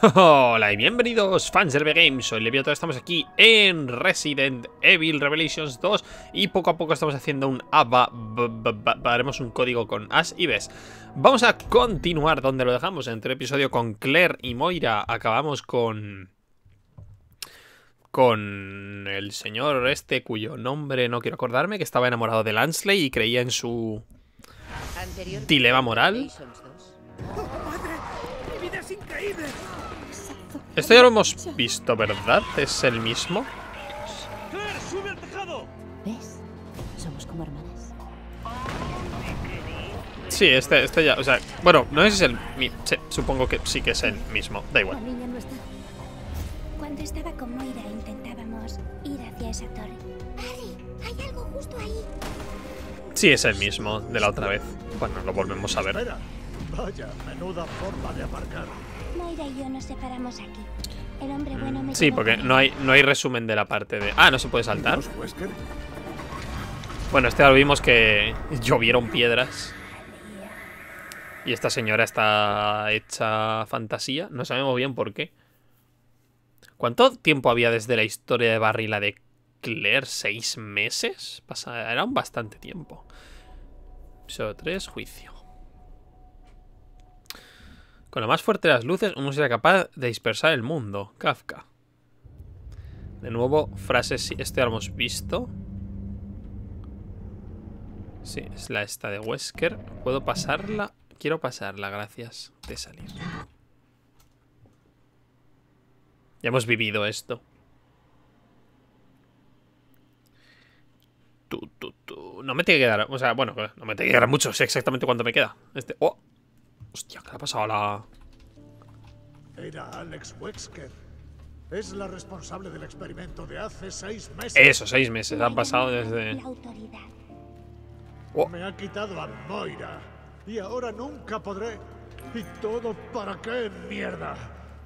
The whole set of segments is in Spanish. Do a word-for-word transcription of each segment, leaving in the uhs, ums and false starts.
Hola y bienvenidos fans del V-Games, soy Leviathan, estamos aquí en Resident Evil Revelations dos y poco a poco estamos haciendo un aba, haremos un código con Ash y Bess. Vamos a continuar donde lo dejamos, en el episodio con Claire y Moira acabamos con... Con el señor este cuyo nombre no quiero acordarme, que estaba enamorado de Lansley y creía en su dilema moral. Esto ya lo hemos visto, ¿verdad? ¿Es el mismo? ¡Claire, sube al tejado! ¿Ves? Somos como hermanas. Sí, este, este ya, o sea, bueno, no sé si es el mismo, sí, supongo que sí que es el mismo, da La igual. niña no está. Cuando estaba con Moira intentábamos ir hacia esa torre. ¡Harry! ¡Hay algo justo ahí! Sí, es el mismo de la otra vez. Bueno, lo volvemos a ver. Espera. Vaya, menuda forma de aparcar. Moira y yo nos separamos aquí. El hombre bueno me Sí, llevó porque con no él. hay, no hay resumen de la parte de... Ah, no se puede saltar. ¿Los Wesker? Bueno, este ya lo vimos que llovieron piedras. Y esta señora está hecha fantasía. No sabemos bien por qué. ¿Cuánto tiempo había desde la historia de Barry y la de Claire? ¿Seis meses? Pasa, era un bastante tiempo. Episodio tres, juicio. Con la más fuerte de las luces, uno será capaz de dispersar el mundo. Kafka. De nuevo, frases... Este ya lo hemos visto. Sí, es la esta de Wesker. ¿Puedo pasarla? Quiero pasarla, gracias. De salir. Ya hemos vivido esto. Tú, tú, tú. No me tiene que quedar... O sea, bueno, no me tiene que quedar mucho. Sé exactamente cuánto me queda. Este... ¡Oh! Hostia, ¿qué le ha pasado a la...? Era Alex Wesker. Es la responsable del experimento de hace seis meses. Eso, seis meses. Han pasado desde... La autoridad. Oh. Me ha quitado a Moira. Y ahora nunca podré. ¿Y todo para qué mierda?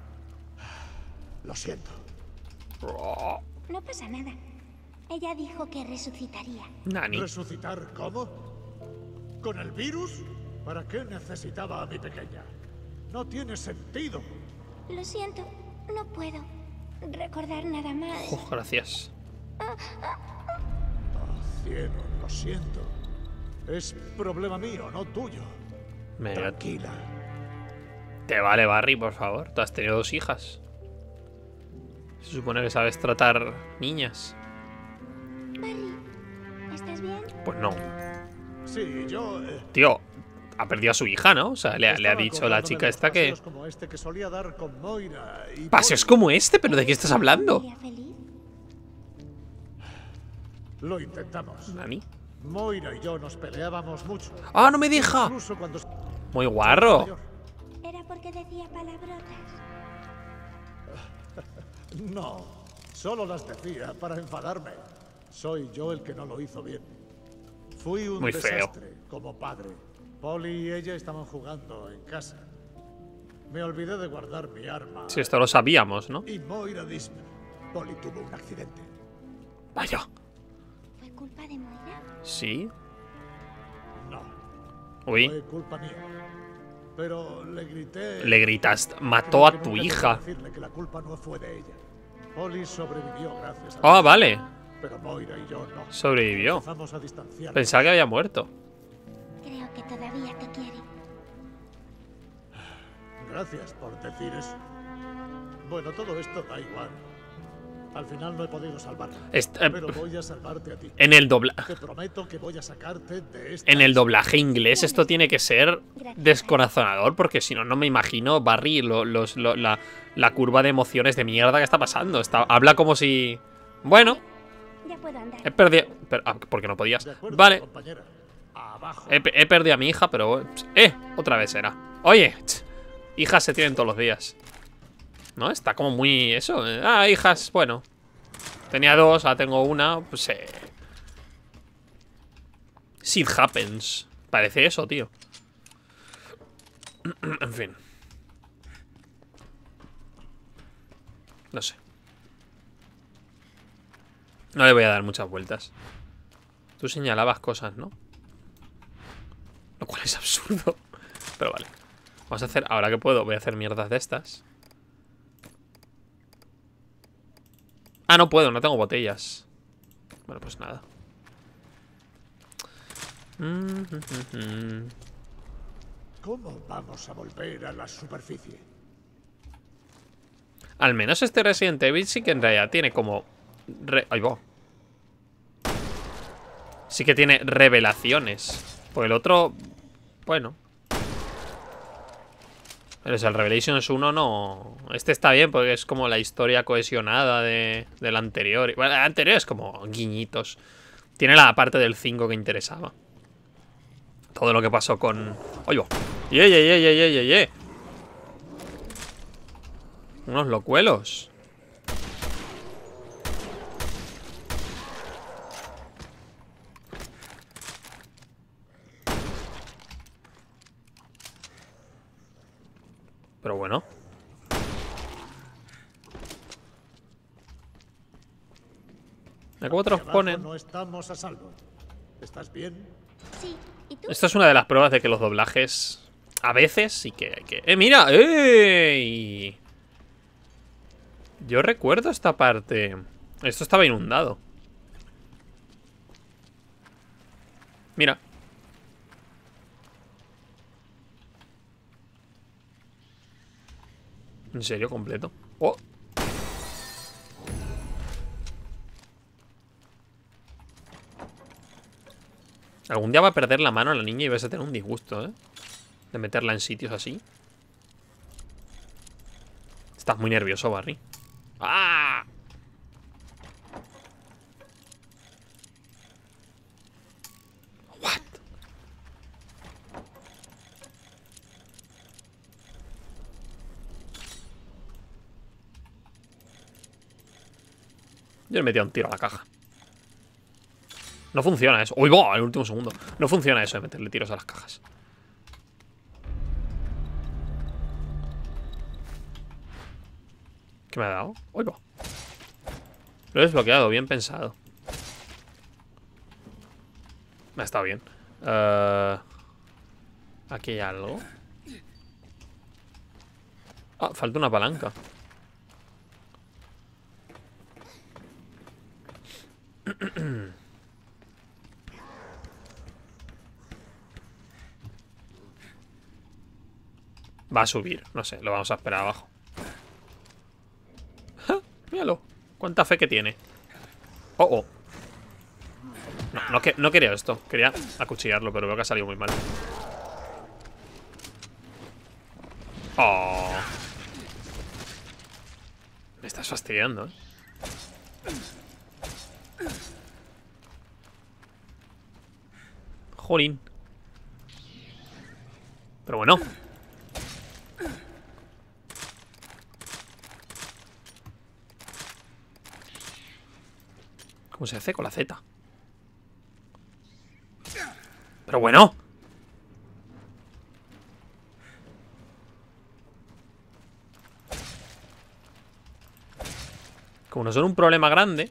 Lo siento. Oh. No pasa nada. Ella dijo que resucitaría. Nani. ¿Resucitar cómo? ¿Con el virus? ¿Para qué necesitaba a mi pequeña? No tiene sentido. Lo siento, no puedo recordar nada más. Oh, gracias. Oh, cielo, lo siento. Es problema mío, no tuyo. Me... Tranquila. Te vale, Barry, por favor. Tú has tenido dos hijas. Se supone que sabes tratar niñas. Barry, ¿estás bien? Pues no. Sí, yo... eh, Tío, ha perdido a su hija, ¿no? O sea, le, ha- le ha estaba dicho a la acordándome chica de los esta que... paseos como este que solía dar con Moira y Paseos Polly. como este, ¿pero de qué estás hablando? ¿Familia feliz? Lo intentamos. Nani. Moira y yo nos peleábamos mucho. ¡Ah, no me deja! Incluso cuando... Muy guarro. mayor. Era porque decía palabrotas. No, solo las decía para enfadarme. Soy yo el que no lo hizo bien. Fui un Muy feo. desastre como padre. Polly y ella estaban jugando en casa. Me olvidé de guardar mi arma. Si esto lo sabíamos, ¿no? Y Moira dice... Polly tuvo un accidente. Vaya. ¿Fue culpa de Moira? Sí. No, Uy. fue culpa mía. Pero le grité... Le gritaste. Mató Creo a que tu nunca hija. debí decirle que la culpa no fue de ella. Polly sobrevivió gracias a Ah, Dios, vale. pero Moira y yo no. Sobrevivió. Empezamos a distanciarnos. Pensaba que había muerto. Creo que todavía te quiere. Gracias por decir eso. Bueno, todo esto da igual. Al final no he podido salvarla. Est- eh, Pero voy a salvarte a ti. En el dobla... Te prometo que voy a sacarte de esta... En el doblaje inglés esto tiene que ser descorazonador, porque si no, no me imagino Barry lo- los, lo- la, la curva de emociones de mierda que está pasando. Está, habla como si... Bueno, Ya puedo andar. he perdido... per- ah, porque no podías. De acuerdo, Vale, compañera. Abajo. he, pe- he perdido a mi hija, pero... Eh, otra vez era. Oye, ch, hijas se tienen todos los días. ¿No? Está como muy... Eso. eh, Ah, hijas, bueno. Tenía dos, ahora tengo una. Pues eh... Shit happens. Parece eso, tío. En fin. No sé. No le voy a dar muchas vueltas. Tú señalabas cosas, ¿no? Lo cual es absurdo. Pero vale. Vamos a hacer... Ahora que puedo, voy a hacer mierdas de estas. Ah, no puedo, no tengo botellas. Bueno, pues nada. ¿Cómo vamos a volver a la superficie? Al menos este Resident Evil sí que en realidad tiene como... Re... Ahí va. Sí que tiene revelaciones. Pues el otro... Bueno. Pero es el Revelations uno no... Este está bien porque es como la historia cohesionada de, del anterior. Bueno, el anterior es como guiñitos. Tiene la parte del cinco que interesaba. Todo lo que pasó con... ¡Oye! ¡Ye, ye, ye, ye, ye, ye, ye! Unos locuelos. Pero bueno. Mira cómo te los Aquí abajo ponen. no estamos a salvo. ¿Estás bien? Sí, ¿y tú? Esto es una de las pruebas de que los doblajes a veces sí que hay que... ¡Eh, mira! ¡Ey! Yo recuerdo esta parte. Esto estaba inundado. Mira. ¿En serio? ¿Completo? ¡Oh! Algún día va a perder la mano a la niña y vas a tener un disgusto, ¿eh? De meterla en sitios así. Estás muy nervioso, Barry. ¡Ah! What? Yo le metí un tiro a la caja. No funciona eso. ¡Uy, va! En el último segundo. No funciona eso de meterle tiros a las cajas. ¿Qué me ha dado? ¡Uy, va! Lo he desbloqueado, bien pensado. Me ha estado bien. Uh, Aquí hay algo. Ah, falta una palanca. Va a subir, no sé, lo vamos a esperar abajo. ¡Ja! Míralo, cuánta fe que tiene. Oh, oh. No, no, que, no quería esto, quería acuchillarlo, pero veo que ha salido muy mal. Oh. Me estás fastidiando, ¿eh? Jolín. Pero bueno. ¿Cómo se hace con la Z? Pero bueno. Como no son un problema grande.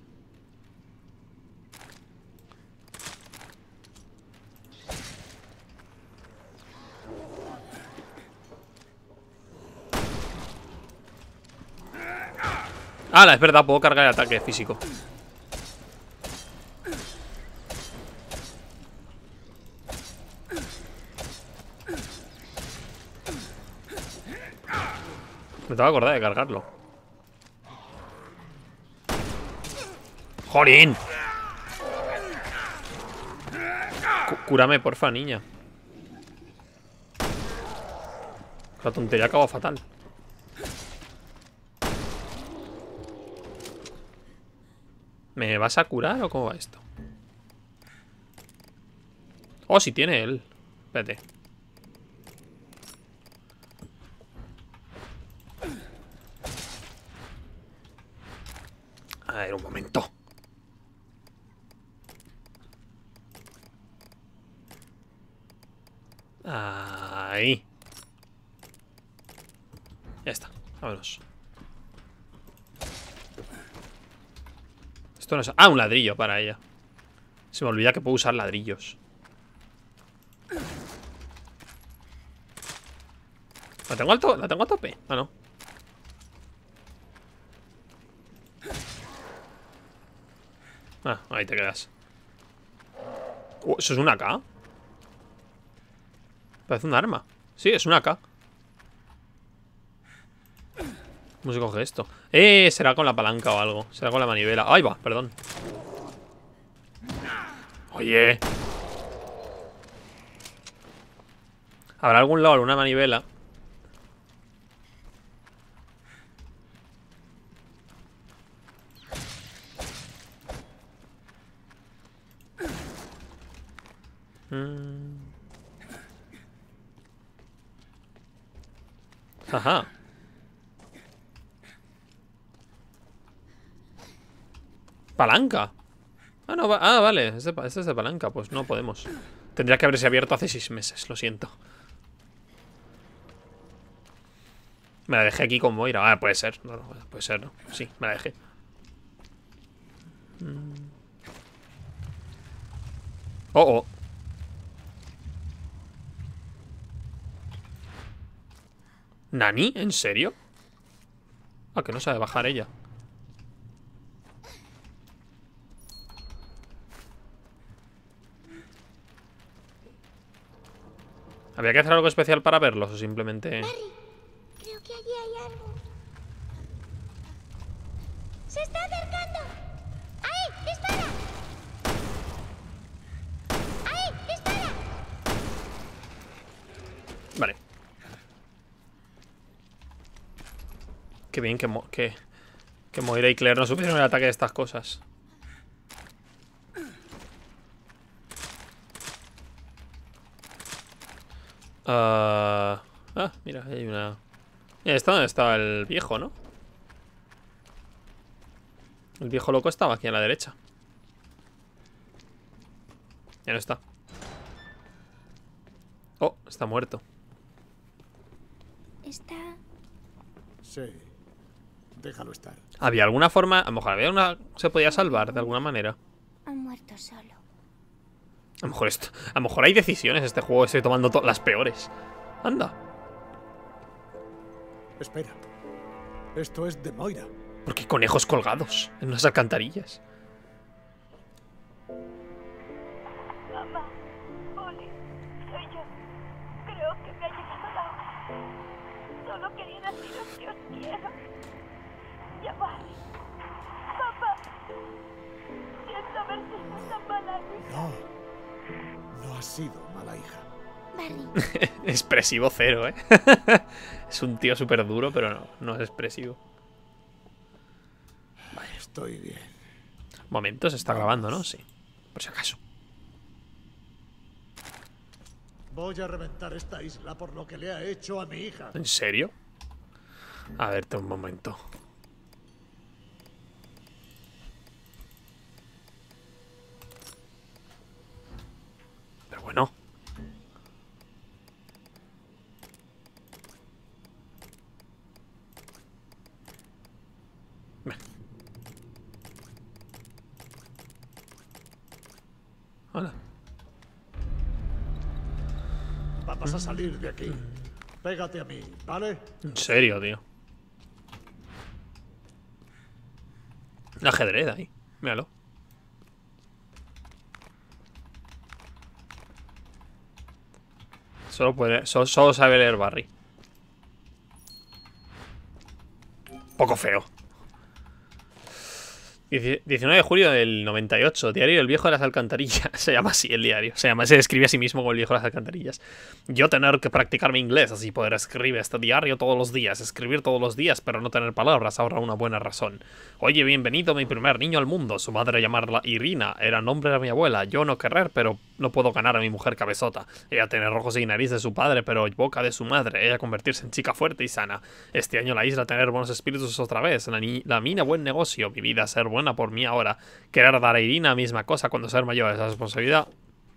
Ah, es verdad, puedo cargar el ataque físico. Me tengo que acordar de cargarlo. ¡Jolín! Cu- Cúrame, porfa, niña. La tontería acabó fatal. ¿Me vas a curar o cómo va esto? Oh, sí tiene él. Espérate. A ver, un momento. Ahí. Ya está, vámonos. Esto no es... Ah, un ladrillo para ella. Se me olvida que puedo usar ladrillos. ¿La tengo, alto? ¿La tengo a tope? Ah, no. Ah, ahí te quedas. Uh, ¿eso es una A K? Parece un arma. Sí, es una A K. ¿Cómo se coge esto? Eh, será con la palanca o algo. Será con la manivela. Ahí va, perdón. Oye. ¿Habrá algún lado alguna manivela? Mm. Ajá. Palanca. Ah, no, va ah, vale. Este, este es de palanca. Pues no podemos. Tendría que haberse abierto hace seis meses. Lo siento. Me la dejé aquí con Moira. Ah, puede ser. No, no, puede ser, ¿no? Sí, me la dejé. Oh, oh. ¿Nani? ¿En serio? Ah, que no sabe bajar ella. ¿Había que hacer algo especial para verlos o simplemente...? Barry, creo que allí hay algo. ¡Se está acercando! ¡Ahí! ¡Dispara! ¡Ahí! ¡Dispara! Vale. Qué bien que, Mo que, que Moira y Claire no supieron el ataque de estas cosas. Uh... Ah, mira, hay una... Mira, ¿está donde estaba el viejo, no? El viejo loco estaba aquí a la derecha. Ya no está. Oh, está muerto. Está... Sí. Déjalo estar. ¿Había alguna forma? A lo mejor había una... Se podía salvar de alguna manera. Ha muerto solo. A lo mejor esto... A lo mejor hay decisiones en este juego. Estoy tomando las peores. Anda. Espera. Esto es de Moira. ¿Por qué conejos colgados en unas alcantarillas? Mamá, Oli, soy yo. Creo que me ha llegado la hora. Solo quería deciros que os quiero. Llamad. Papá. Siento haber sido tan mala hija. No. No has sido mala hija. Barry, Expresivo cero, ¿eh? Es un tío súper duro, pero no, no es expresivo. Estoy bien. Momento, se está grabando, ¿no? Sí. Por si acaso. Voy a reventar esta isla por lo que le ha hecho a mi hija. ¿En serio? A verte un momento. Pero bueno. Ven. Hola. Vamos a salir de aquí. Pégate a mí, ¿vale? En serio, tío. Un ajedrez ahí. Míralo. Solo puede. Solo, solo sabe leer Barry. Poco feo. diecinueve de julio del noventa y ocho. Diario El Viejo de las Alcantarillas. Se llama así el diario. Se llama, se describe a sí mismo como El Viejo de las Alcantarillas. Yo tener que practicar mi inglés, así poder escribir este diario todos los días. Escribir todos los días, pero no tener palabras. Ahora una buena razón. Oye, bienvenido mi primer niño al mundo. Su madre llamarla Irina. Era nombre de mi abuela. Yo no querer, pero no puedo ganar a mi mujer cabezota. Ella tener ojos y nariz de su padre, pero boca de su madre. Ella convertirse en chica fuerte y sana. Este año la isla tener buenos espíritus otra vez. La, la mina buen negocio. Mi vida ser buena por mí ahora. Querer dar a Irina misma cosa cuando ser mayor. Esa responsabilidad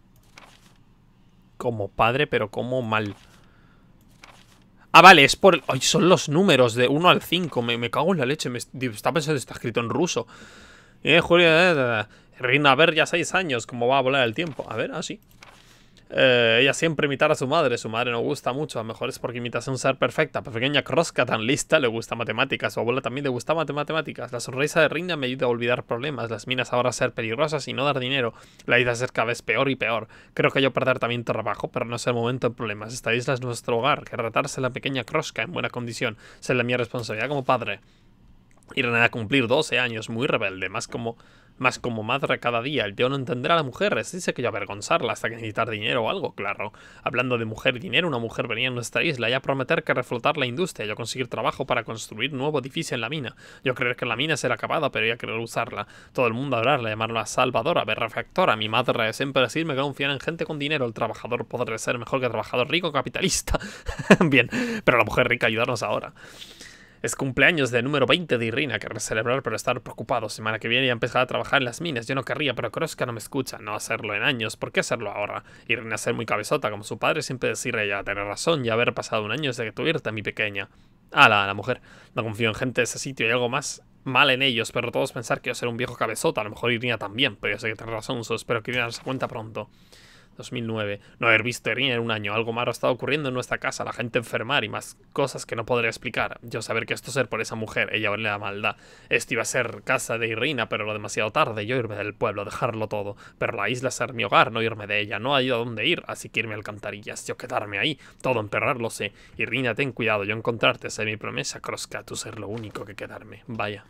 como padre, pero como mal. Ah, vale, es por... Ay, son los números de uno al cinco. Me, me cago en la leche. Me está pensando que está escrito en ruso. Eh, Julia... Eh, Reina, a ver, ya seis años. ¿Cómo va a volar el tiempo? A ver, así. Eh, ella siempre imitar a su madre. Su madre no gusta mucho. A lo mejor es porque imitas a un ser perfecta. Pero pequeña Kroska tan lista le gusta matemáticas. Su abuela también le gusta matemáticas. La sonrisa de Rina me ayuda a olvidar problemas. Las minas ahora ser peligrosas y no dar dinero. La isla ser cada vez peor y peor. Creo que yo perder también trabajo, pero no es el momento en problemas. Esta isla es nuestro hogar. Que retratarse la pequeña Kroska en buena condición es la mi responsabilidad como padre. Y Rina a cumplir doce años, muy rebelde, más como... Más como madre cada día. El tío no entenderá a la mujer. Es dice que yo avergonzarla hasta que necesitar dinero o algo, claro. Hablando de mujer y dinero, una mujer venía a nuestra isla y a prometer que reflotar la industria. Yo conseguir trabajo para construir un nuevo edificio en la mina. Yo creer que la mina será acabada, pero ella querer usarla. Todo el mundo adorarla, llamarla salvadora, benefactora. Mi madre siempre decirme que confiar en gente con dinero. El trabajador podrá ser mejor que el trabajador rico capitalista. Bien, pero la mujer rica ayudarnos ahora. Es cumpleaños de número veinte de Irina, querré celebrar pero estar preocupado. Semana que viene ya empezará a trabajar en las minas. Yo no querría, pero Kroska no me escucha. No hacerlo en años, ¿por qué hacerlo ahora? Irina ser muy cabezota, como su padre, siempre decir ella, tener razón y haber pasado un año desde que tuviste, mi pequeña. Ah, la, la mujer. No confío en gente de ese sitio y algo más mal en ellos, pero todos pensar que yo ser un viejo cabezota. A lo mejor Irina también, pero yo sé que tiene razón, solo espero que Irina se cuenta pronto. dos mil nueve. No haber visto a Irina en un año. Algo malo ha estado ocurriendo en nuestra casa. La gente enfermar y más cosas que no podré explicar. Yo saber que esto ser por esa mujer. Ella verle la maldad. Esto iba a ser casa de Irina, pero lo demasiado tarde. Yo irme del pueblo, dejarlo todo. Pero la isla ser mi hogar, no irme de ella. No hay a dónde ir, así que irme a alcantarillas. Yo quedarme ahí. Todo emperrar, lo sé. Irina, ten cuidado. Yo encontrarte. Sé mi promesa, Kroska. Tú ser lo único que quedarme. Vaya.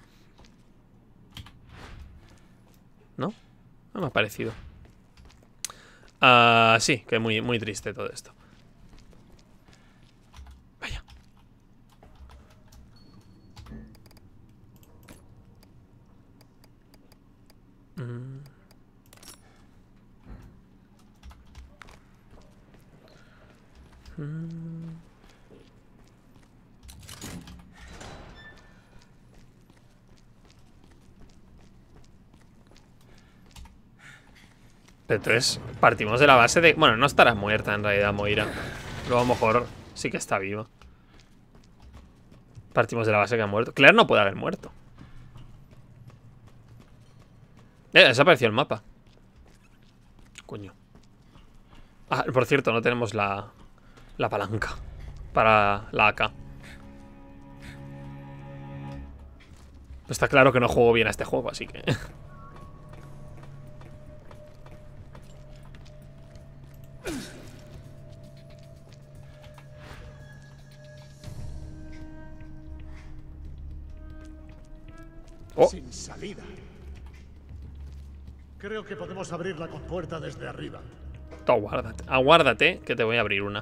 ¿No? No me ha parecido. Ah, uh, sí, que muy, muy triste todo esto. Vaya. Mm. Mm. Entonces, partimos de la base de... Bueno, no estará muerta en realidad Moira. Luego a lo mejor sí que está viva. Partimos de la base que ha muerto. Claire no puede haber muerto. Eh, desapareció el mapa. Coño. Ah, por cierto, no tenemos la... La palanca para la A K. Está claro que no juego bien a este juego, así que... Oh. Sin salida. Creo que podemos abrir la compuerta desde arriba. Tú aguárdate, aguárdate que te voy a abrir una.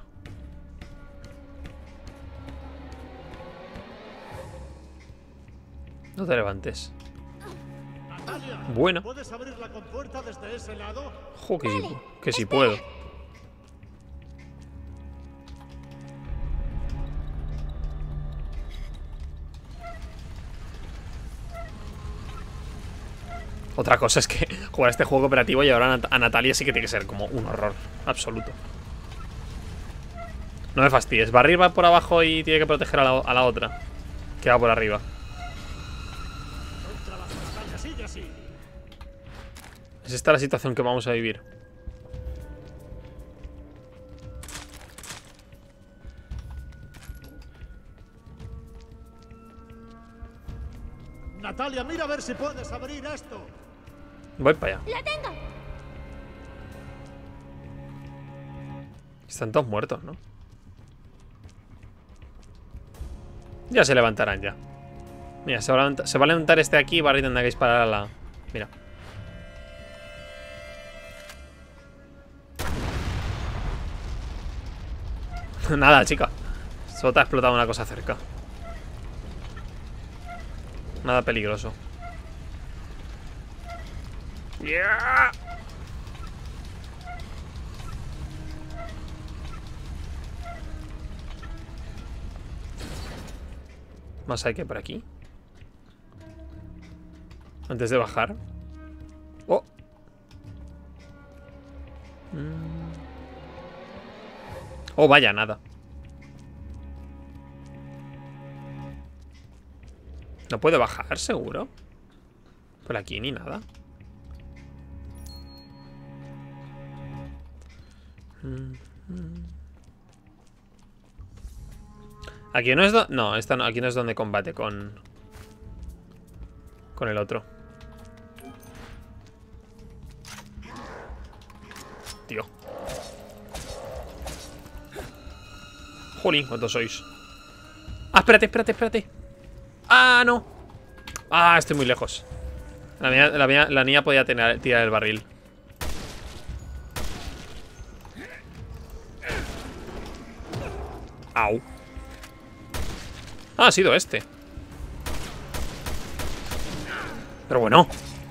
No te levantes. Natalia, bueno. ¿puedes abrir la compuerta desde ese lado? Jo, que, vale, sí, que sí puedo. Otra cosa es que jugar este juego cooperativo y ahora a Natalia sí que tiene que ser como un horror absoluto. No me fastidies. Va arriba, por abajo y tiene que proteger a la, a la otra. Que va por arriba. Es esta la situación que vamos a vivir. Natalia, mira a ver si puedes abrir esto. Voy para allá. ¡La tengo! Están todos muertos, ¿no? Ya se levantarán ya. Mira, se va a levantar, se va a levantar este aquí y va a tener que disparar a la... Mira. Nada, chica. Solo te ha explotado una cosa cerca. Nada peligroso. Yeah. Más hay que por aquí. Antes de bajar. Oh. Mm. Oh, vaya, nada. No puede bajar, seguro. Por aquí ni nada. Aquí no es donde... No, esta no, aquí no es donde combate con... Con el otro. Tío. Jolín, ¿cuántos sois? Ah, espérate, espérate, espérate. Ah, no. Ah, estoy muy lejos. La, mía, la, mía, la niña podía tener, tirar el barril. Au. Ah, ha sido este. Pero bueno.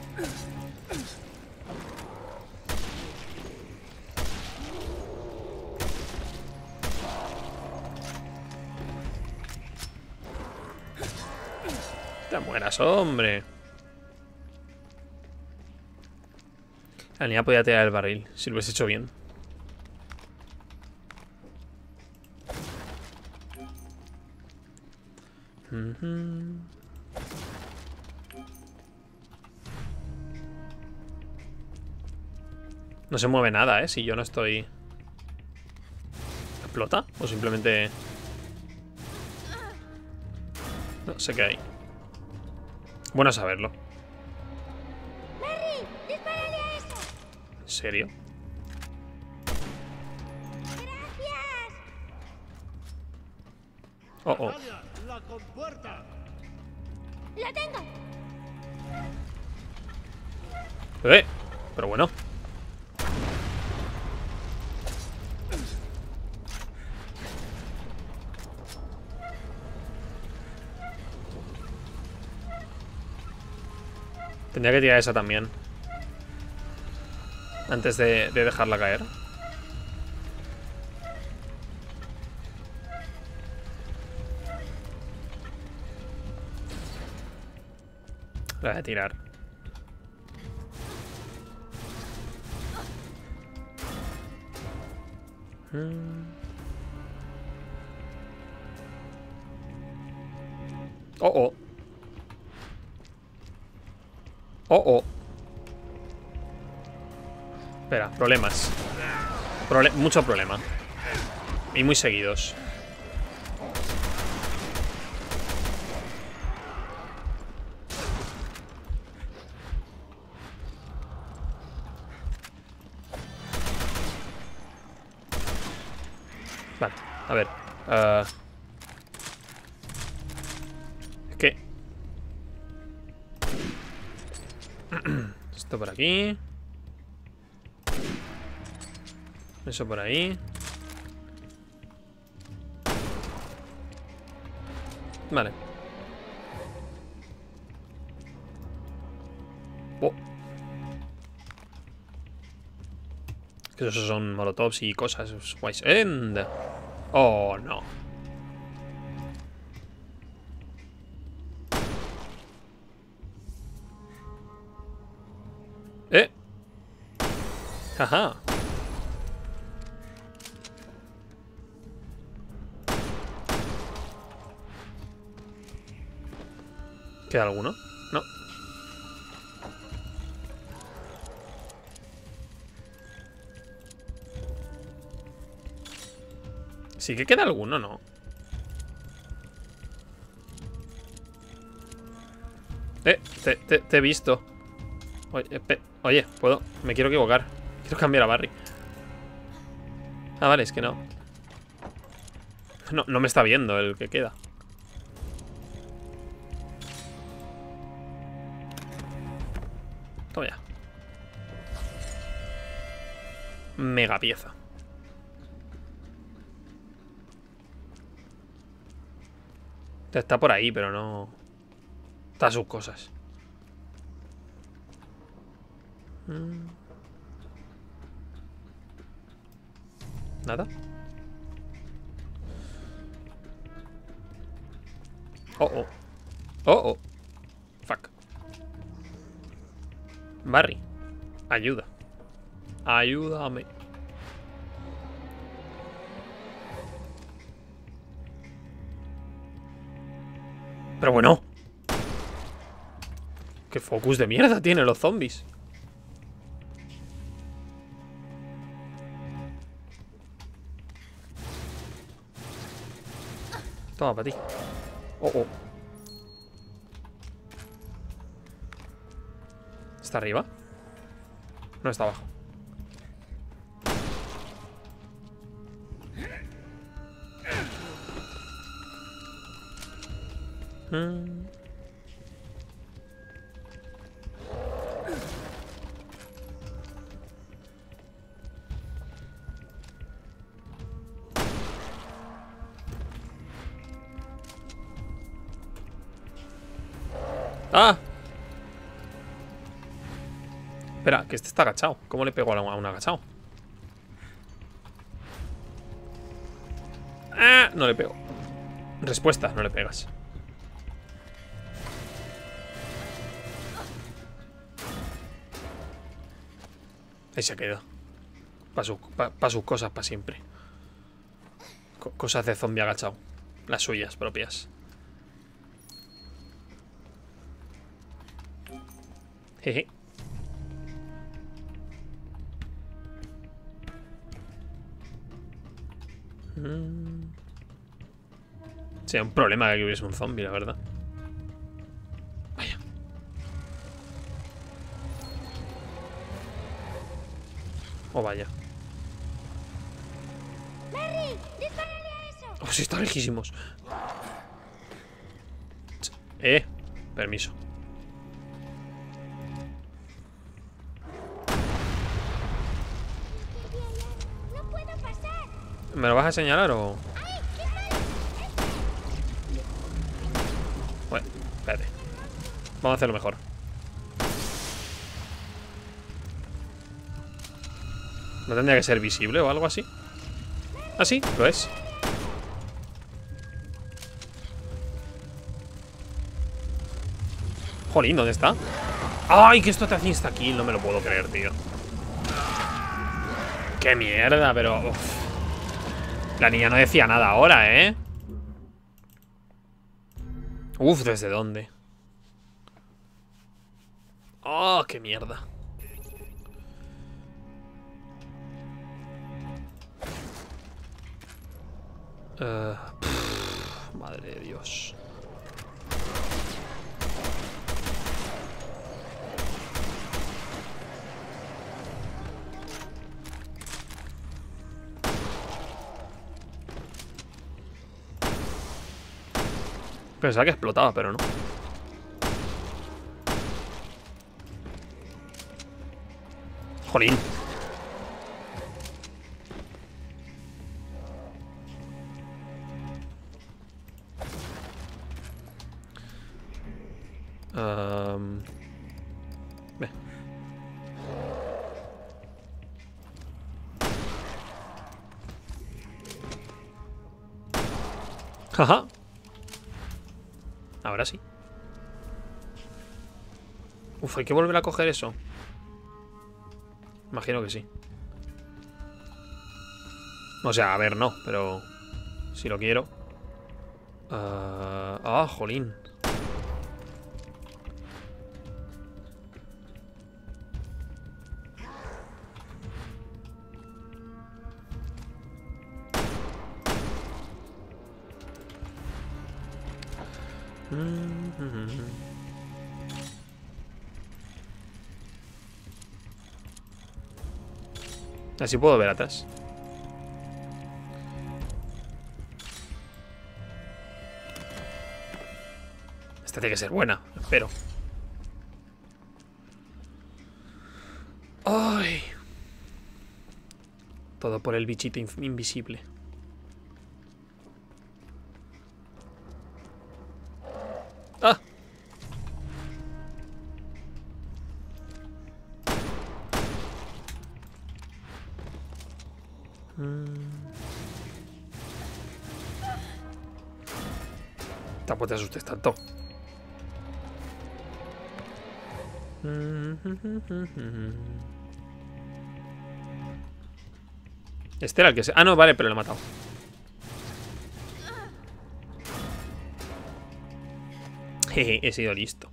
Te mueras, hombre. La niña podía tirar el barril, si lo hubiese hecho bien. Uh-huh. No se mueve nada, ¿eh? Si yo no estoy... ¿Explota? ¿O simplemente...? No sé qué hay. Bueno saberlo. ¡Larry! ¡Dispárale a eso! ¿En serio? ¡Gracias! Oh, oh. Natalia, la compuerta. ¡La tengo! Eh, pero bueno. Tendría que tirar esa también. Antes de, de dejarla caer. La voy a tirar. Oh, oh. Oh, oh. Espera, problemas. Prole- mucho problema. Y muy seguidos. Vale, a ver. Uh... Es que... Esto por aquí. Eso por ahí. Vale. Oh. Es que esos son molotovs y cosas. Wise End. Oh, no. Eh. Ajá. ¿Queda alguno? No. Sí que queda alguno, ¿no? Eh, te, te, te he visto. Oye, espe- oye, puedo. Me quiero equivocar. Quiero cambiar a Barry. Ah, vale, es que no. No, no me está viendo el que queda. Toma ya. Mega pieza. Está por ahí, pero no... Está a sus cosas. ¿Nada? Oh, oh. Oh, oh. Fuck. Barry. Ayuda. Ayúdame. Pero bueno. ¿Qué focus de mierda tienen los zombies? Toma, para ti. Oh, oh. ¿Está arriba? No, está abajo. Mm. ¡Ah! Espera, que este está agachado. ¿Cómo le pego a un agachado? ¡Ah! No le pego. Respuesta, no le pegas. Ahí se queda. Para sus, pa, pa sus cosas, para siempre. Co cosas de zombie agachado. Las suyas propias. Jeje. Mm. Sería un problema que hubiese un zombie, la verdad. Vaya. Oh, vaya. ¡Larry! ¡Dispárale a eso! Oh, sí, están lejísimos. Eh, permiso. ¡No puedo pasar! ¿Me lo vas a señalar o...? Bueno, espérate. Vamos a hacerlo mejor. ¿No tendría que ser visible o algo así? Ah, sí, lo es. Jolín, ¿dónde está? ¡Ay, que esto te hace insta-kill! No me lo puedo creer, tío. ¡Qué mierda! Pero... uf. La niña no decía nada ahora, ¿eh? Uf, ¿desde dónde? ¡Oh, qué mierda! Uh, pff, madre de Dios. Pensaba que explotaba, pero no. Jolín. Um, ve. Jaja. Ahora sí. Uf, hay que volver a coger eso. Imagino que sí. O sea, a ver, no, pero si lo quiero. Ah, uh, oh, jolín. Así puedo ver atrás. Esta tiene que ser buena, espero. ¡Ay! Todo por el bichito invisible. ¡Ah! Tampoco te asustes tanto. Este era el que se... Ah, no, vale, pero lo he matado. Jeje, he sido listo.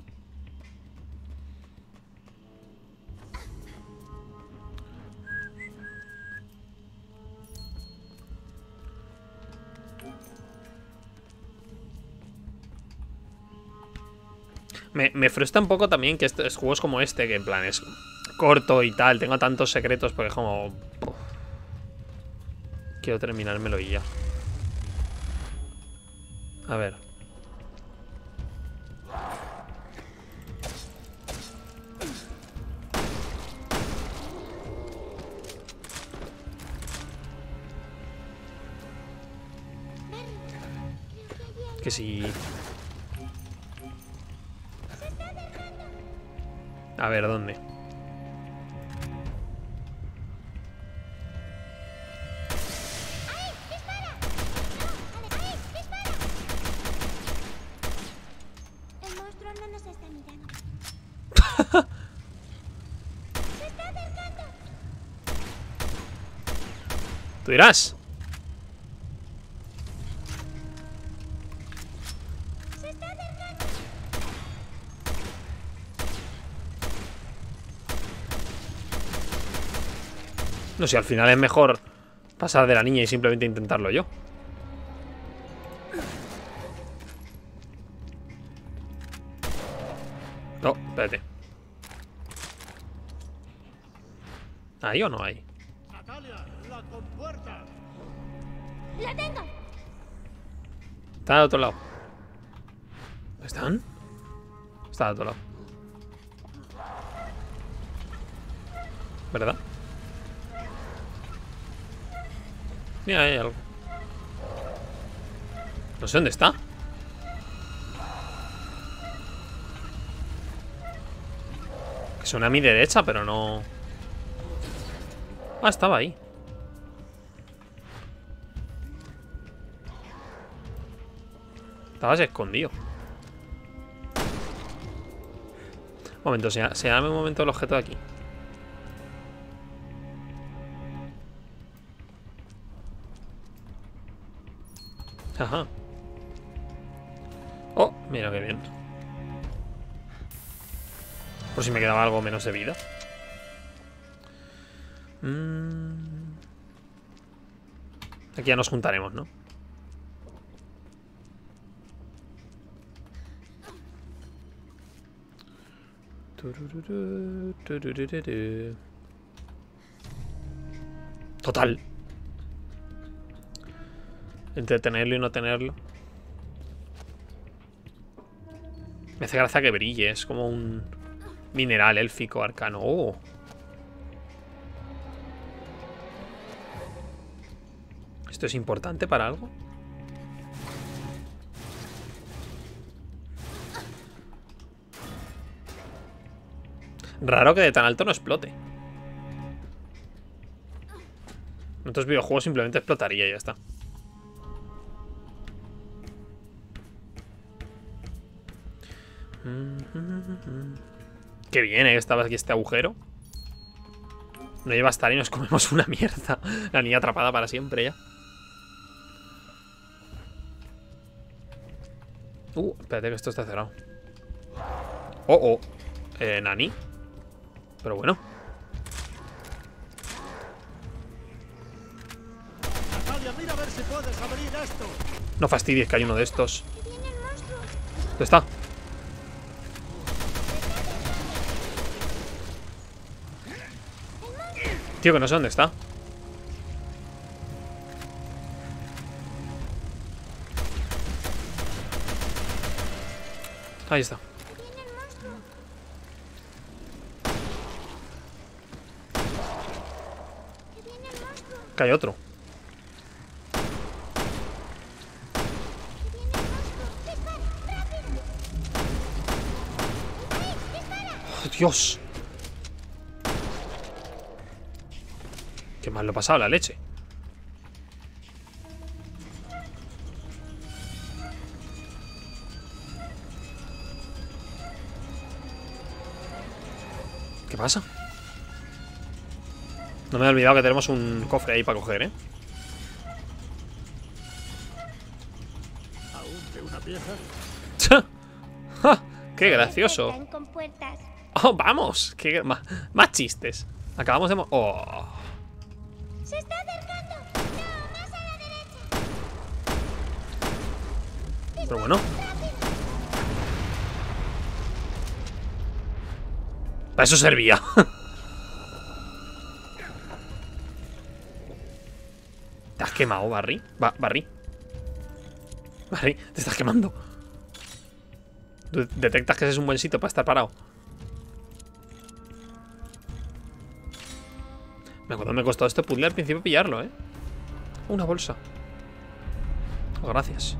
Me, me frustra un poco también que estos juegos como este, que en plan es corto y tal, tengo tantos secretos, porque es como... Uf, quiero terminármelo y ya. A ver. Que si... A ver, ¿dónde? El monstruo no nos está mirando. ¡Se está acercando! ¿Tú dirás? ¡Se está acercando! No sé, al final es mejor pasar de la niña y simplemente intentarlo yo. No, espérate. ¿Hay o no hay? Natalia, la compuerta. ¡La tengo! Está al otro lado. ¿Están? Está al otro lado. ¿Verdad? Mira, hay algo. No sé dónde está. Que suena a mi derecha, pero no... Ah, estaba ahí. Estabas escondido. Un momento, se, se llame un momento el objeto de aquí. Ajá. Oh, mira qué bien. Por si me quedaba algo menos de vida. Mm. Aquí ya nos juntaremos, ¿no? Total. Entre tenerlo y no tenerlo. Me hace gracia que brille. Es como un mineral élfico arcano. Oh. ¿Esto es importante para algo? Raro que de tan alto no explote. En otros videojuegos simplemente explotaría y ya está. Qué bien, ¿eh? Estaba aquí este agujero. No lleva a estar y nos comemos una mierda. La niña atrapada para siempre ya. Uh, espérate que esto está cerrado. Oh, oh. Eh, Nani. Pero bueno. Natalia, mira a ver si puedes abrir esto. No fastidies que hay uno de estos. ¿Dónde está? Tío, que no sé dónde está. Ahí está. Que hay otro. Oh, Dios. Qué mal lo he pasado, la leche. ¿Qué pasa? No me he olvidado que tenemos un cofre ahí para coger, ¿eh? ¿Aún de una pieza? ¡Ja! ¡Qué gracioso! Están con puertas. ¡Oh, vamos! ¡Qué más, más chistes! Acabamos de... ¡Oh! ¡Se está acercando! ¡No, más a la derecha! Pero bueno. Para eso servía. ¿Te has quemado, Barry? Ba Barry. Barry, te estás quemando. ¿Tú detectas que ese es un buen sitio para estar parado? Me acuerdo, me costó este puzzle al principio pillarlo, ¿eh? Una bolsa. Oh, gracias.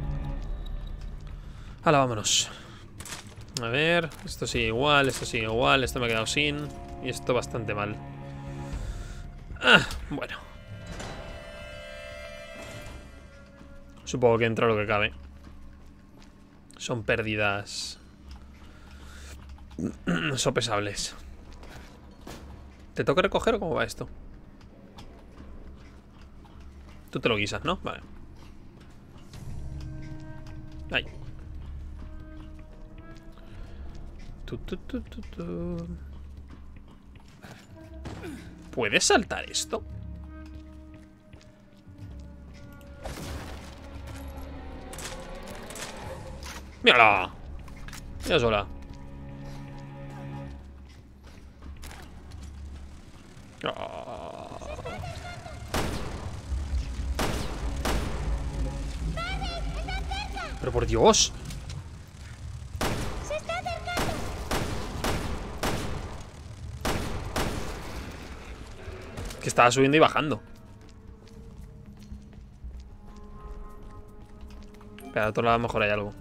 Hala, vámonos. A ver, esto sigue igual, esto sigue igual, esto me ha quedado sin. Y esto bastante mal. Ah, bueno. Supongo que entra lo que cabe. Son pérdidas sopesables. ¿Te toca recoger o cómo va esto? Tú te lo guisas, ¿no? Vale. Ahí. Tu, tu, tu, tu, tu. ¿Puedes saltar esto? ¡Mírala! Mira sola. Oh. Pero por Dios. ¡Se está acercando! Que estaba subiendo y bajando. Pero a otro lado a lo mejor hay algo.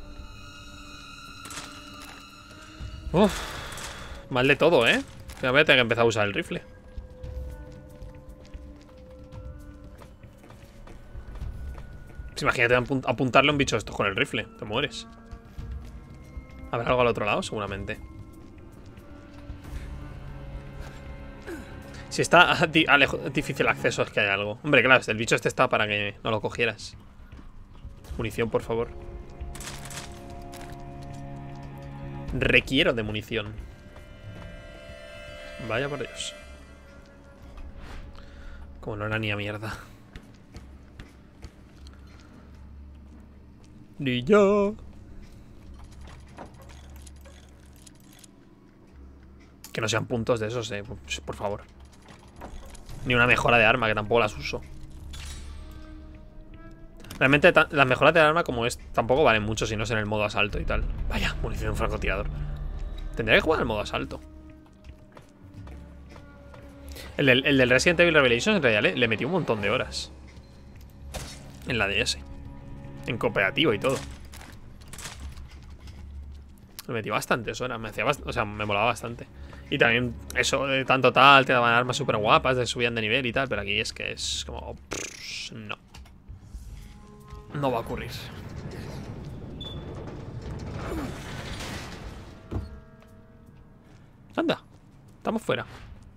Uf, mal de todo, ¿eh? Que voy a tener que empezar a usar el rifle. Pues imagínate apunt apuntarle a un bicho de estos con el rifle. Te mueres. ¿Habrá algo al otro lado? Seguramente. Si está difícil acceso es que hay algo. Hombre, claro, el bicho este está para que no lo cogieras. Munición, por favor. Requiero de munición. Vaya por Dios. Como no era ni a mierda. Ni yo. Que no sean puntos de esos, eh. Por favor. Ni una mejora de arma, que tampoco las uso. Realmente las mejoras de arma como es tampoco valen mucho si no es en el modo asalto y tal. Vaya, munición de un francotirador. Tendría que jugar al modo asalto. El del, el del Resident Evil Revelations en realidad le, le metí un montón de horas. En la D S. En cooperativo y todo. Le metí bastantes horas. Me hacía bast o sea, me molaba bastante. Y también eso de tanto tal, te daban armas súper guapas, te subían de nivel y tal. Pero aquí es que es como... Pff, no. No va a ocurrir. Anda, estamos fuera.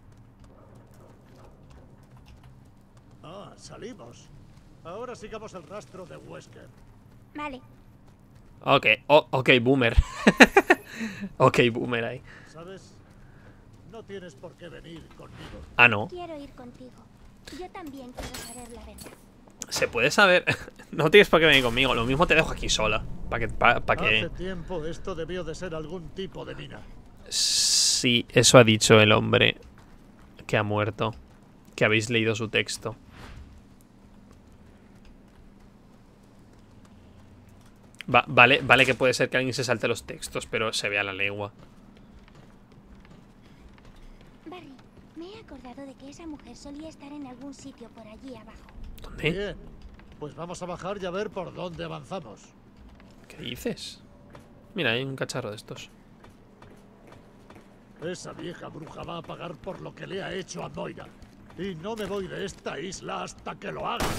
Ah, salimos. Ahora sigamos el rastro de Wesker. Vale. Ok, oh, ok, boomer. Ok, boomer ahí. ¿Sabes? No tienes por qué venir conmigo. Ah, no. Quiero ir contigo. Yo también quiero saber la verdad. Se puede saber. No tienes por qué venir conmigo. Lo mismo te dejo aquí sola. Para que, pa, pa que... Hace tiempo esto debió de ser algún tipo de mina. Sí, eso ha dicho el hombre que ha muerto. Que habéis leído su texto. Va, vale, vale que puede ser que alguien se salte los textos, pero se vea la legua. Barry, me he acordado de que esa mujer solía estar en algún sitio por allí abajo. ¿Dónde? Bien, pues vamos a bajar y a ver por dónde avanzamos. ¿Qué dices? Mira, hay un cacharro de estos. Esa vieja bruja va a pagar por lo que le ha hecho a Moira. Y no me voy de esta isla hasta que lo haga.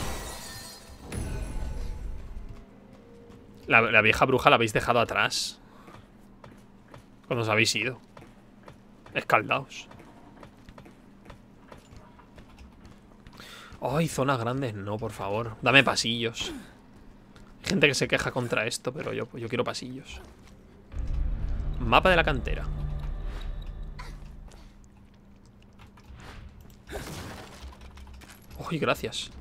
La, la vieja bruja la habéis dejado atrás. Cuando os habéis ido. Escaldaos. Ay, zonas grandes, no, por favor. Dame pasillos. Hay gente que se queja contra esto, pero yo, yo quiero pasillos. Mapa de la cantera. Uy, gracias.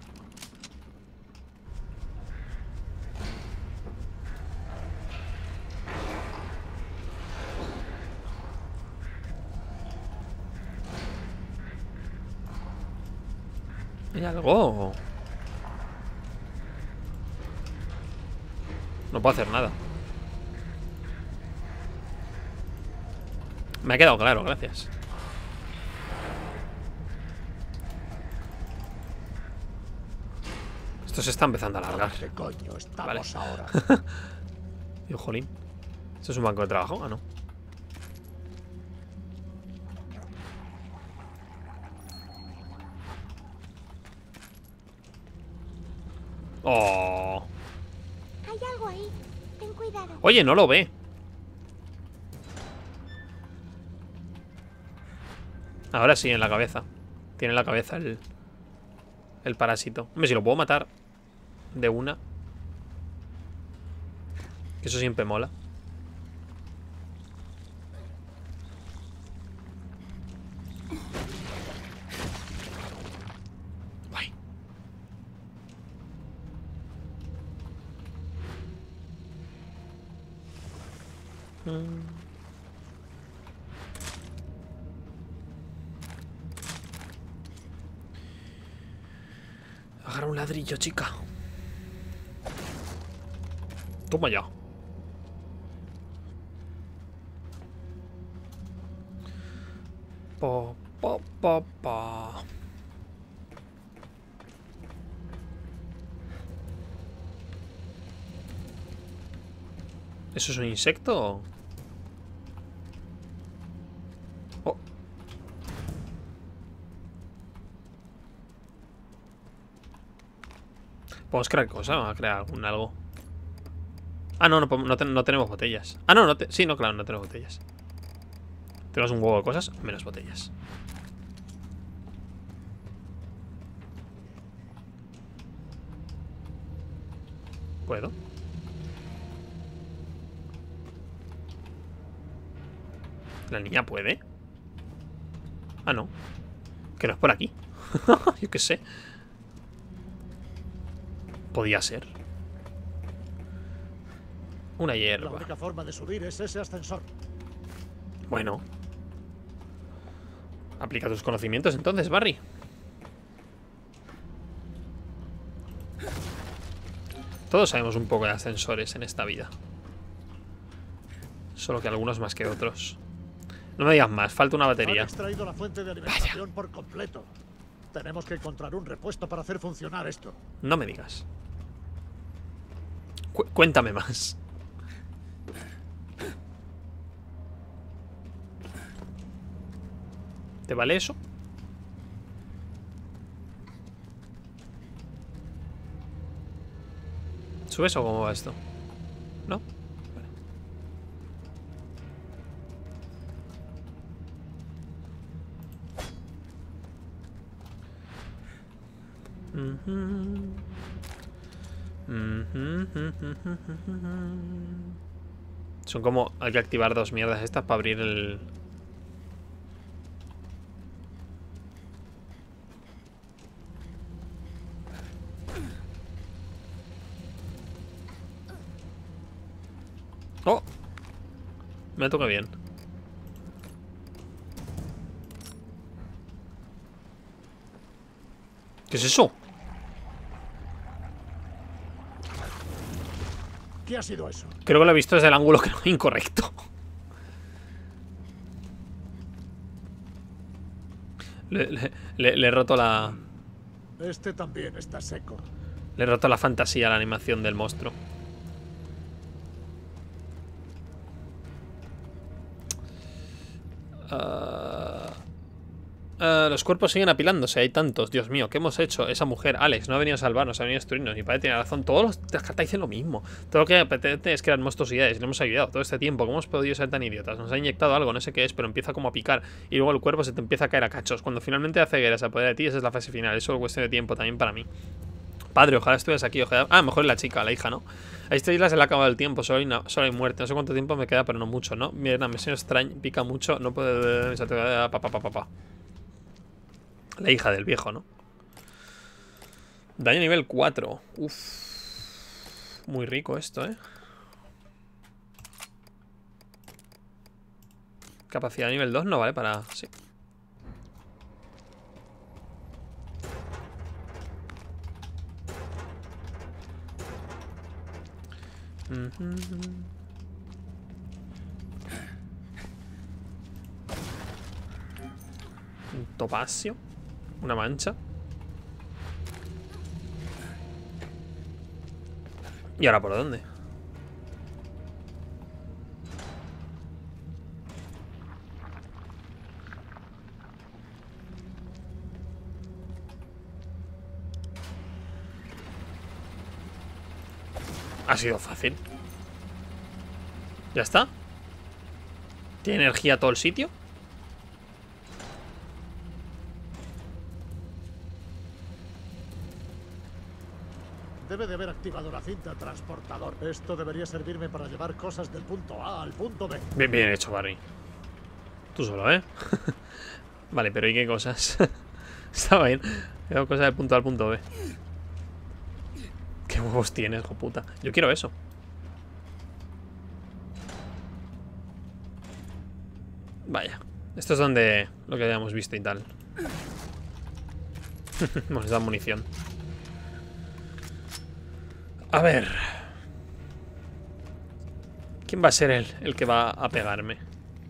¿Hay algo? No puedo hacer nada. Me ha quedado claro, gracias. Esto se está empezando a alargar. ¿Qué coño estamos Vale. ahora? Y jolín. ¿Esto es un banco de trabajo? Ah, no. Oh. Hay algo ahí. Ten cuidado. Oye, no lo ve. Ahora sí, en la cabeza. Tiene en la cabeza el... El parásito. Hombre, si lo puedo matar de una. Que eso siempre mola. Guay. Mm. Agarra un ladrillo, chica. Toma ya. Po, po, po, po. ¿Eso es un insecto? Oh. ¿Podemos crear cosas? Vamos a crear algún algo. Ah, no, no, no, ten- no tenemos botellas. Ah, no, no te- sí, no, claro, no tenemos botellas. Tenemos un huevo de cosas, menos botellas. ¿Puedo? ¿La niña puede? Ah, no. Que no es por aquí. Yo qué sé. Podía ser. Una La hierba. única forma de subir es ese ascensor. Bueno. Aplica tus conocimientos entonces, Barry. Todos sabemos un poco de ascensores en esta vida. Solo que algunos más que otros. No me digas más, falta una Han batería. extraído la fuente de alimentación por completo. Tenemos que encontrar un repuesto para hacer funcionar esto. No me digas. Cu- cuéntame más. ¿Te vale eso? ¿Subes o cómo va esto? ¿No? Vale. Mhm. Son como... Hay que activar dos mierdas estas para abrir el... ¡Oh! Me toca bien. ¿Qué es eso? ¿Qué ha sido eso? Creo que lo he visto desde el ángulo que no incorrecto. Le, le- le- le he roto la... Este también está seco. Le he roto la fantasía a la animación del monstruo. Ah, ah, los cuerpos siguen apilándose, hay tantos. Dios mío, ¿qué hemos hecho? Esa mujer, Alex, no ha venido a salvarnos, ha venido a destruirnos. Mi padre tiene razón, todos los las cartas dicen lo mismo. Todo lo que apetece es crear monstruosidades y le hemos ayudado todo este tiempo. ¿Cómo hemos podido ser tan idiotas? Nos ha inyectado algo, no sé qué es, pero empieza como a picar y luego el cuerpo se te empieza a caer a cachos. Cuando finalmente la ceguera se apodera de ti, esa es la fase final. Es solo cuestión de tiempo también para mí. Padre, ojalá estuvieras aquí, ojalá... Ah, mejor la chica, la hija, ¿no? A esta isla se le ha acabado el tiempo, solo hay, una- solo hay muerte. No sé cuánto tiempo me queda, pero no mucho, ¿no? Mira, me suena extraño, pica mucho, no puede... Pa, pa, pa, pa, pa. La hija del viejo, ¿no? Daño nivel cuatro. Uf. Muy rico esto, ¿eh? Capacidad nivel dos no vale para... Sí. Un topacio. Una mancha. ¿Y ahora por dónde? Ha sido fácil. ¿Ya está? ¿Tiene energía todo el sitio? Debe de haber activado la cinta transportador. Esto debería servirme para llevar cosas del punto A al punto B. Bien, bien hecho, Barry. Tú solo, ¿eh? Vale, pero ¿y qué cosas? Estaba bien. Llevo cosas del punto A al punto B. ¿Qué huevos tienes, hijo puta? Yo quiero eso. Vaya. Esto es donde lo que habíamos visto y tal. Nos da munición. A ver. ¿Quién va a ser él el que va a pegarme?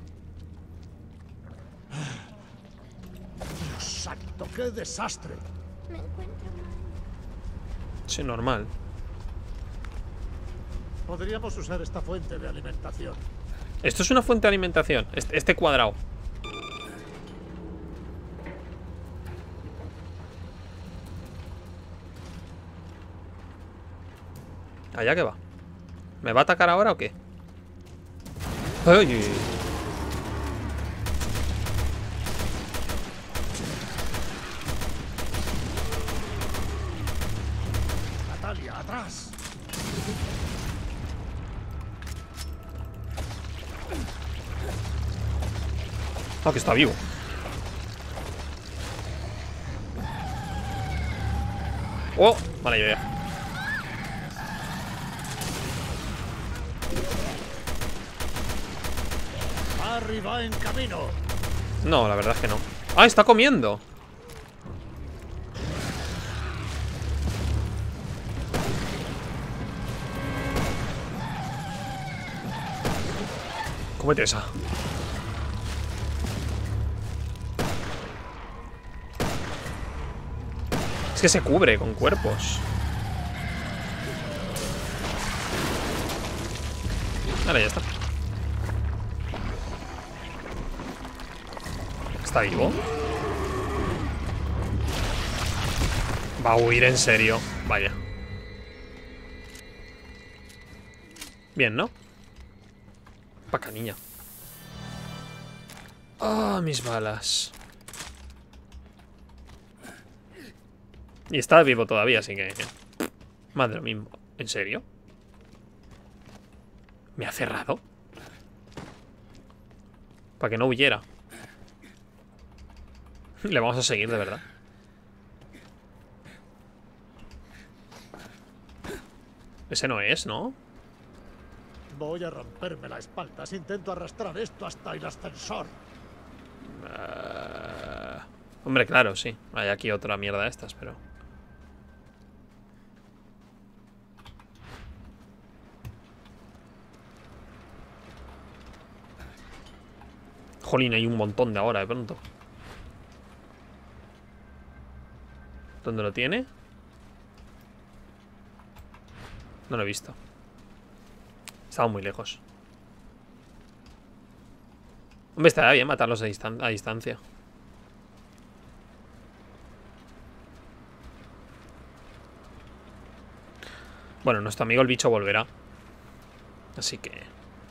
Dios santo, qué desastre. Me encuentro mal. Sí, normal. Podríamos usar esta fuente de alimentación. Esto es una fuente de alimentación. Este, este cuadrado. ¿Allá qué va? ¿Me va a atacar ahora o qué? ¡Ay! Natalia, atrás. Ah, que está vivo. ¡Oh! Vale, yo ya. Arriba en camino. No, la verdad es que no. ¡Ah, está comiendo! Cómete esa. Es que se cubre con cuerpos. Vale, ya está. ¿Está vivo? Va a huir en serio. Vaya. Bien, ¿no? Paca, niña. Ah, mis balas. Y está vivo todavía, así que... Más de lo mismo. ¿En serio? ¿Me ha cerrado? Para que no huyera. Le vamos a seguir, de verdad. Ese no es, ¿no? Voy a romperme la espalda si intento arrastrar esto hasta el ascensor. Uh... Hombre, claro, sí. Hay aquí otra mierda de estas, pero... Jolín, hay un montón de ahora, de pronto. ¿Dónde lo tiene? No lo he visto. Estaba muy lejos. Hombre, estaría bien matarlos a, distan a distancia. Bueno, nuestro amigo el bicho volverá. Así que...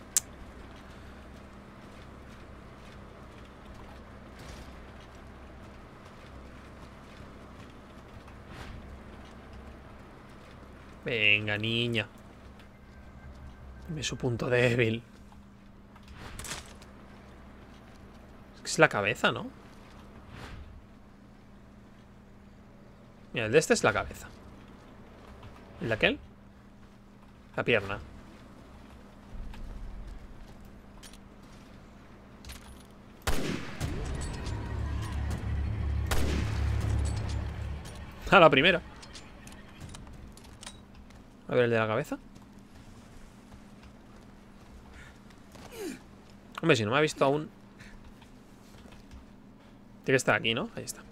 Venga, niña. Dime su punto débil. Es que es la cabeza, ¿no? Mira, el de este es la cabeza. ¿El de aquel? La pierna. A la primera. A ver el de la cabeza. Hombre, si no me ha visto aún. Tiene que estar aquí, ¿no? Ahí está.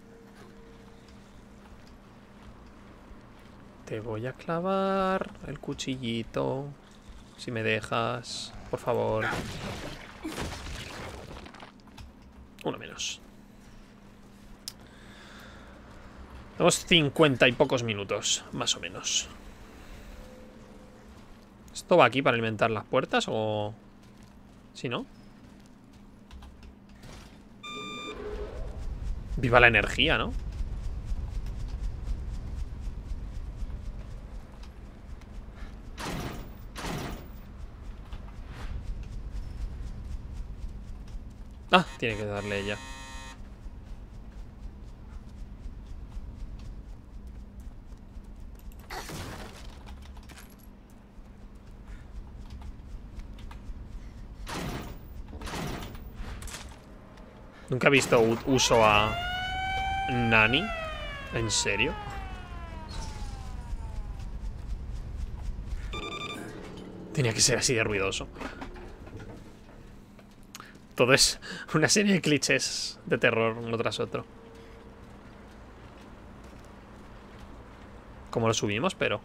Te voy a clavar el cuchillito. Si me dejas, por favor. Uno menos. Tenemos cincuenta y pocos minutos, más o menos. ¿Esto va aquí para alimentar las puertas o...? ¿Sí, no? Viva la energía, ¿no? Ah, tiene que darle ella. Nunca he visto uso a Nani. ¿En serio? Tenía que ser así de ruidoso. Todo es una serie de clichés de terror uno tras otro. ¿Cómo lo subimos? Pero...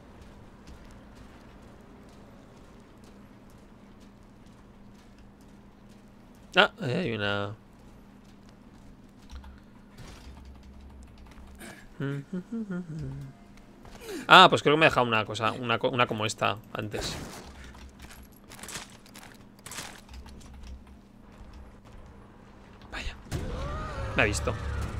Ah, ahí hay una... Ah, pues creo que me he dejado una cosa, una, una como esta antes. Vaya. Me ha visto.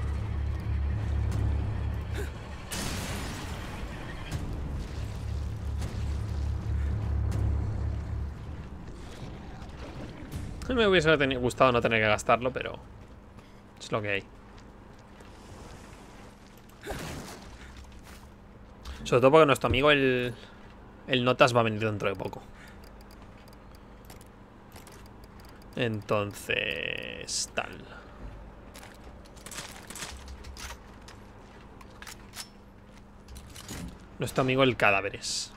Me hubiese gustado no tener que gastarlo, pero es lo que hay. Sobre todo porque nuestro amigo el, el Notas va a venir dentro de poco. Entonces... tal. Nuestro amigo el Cadáveres.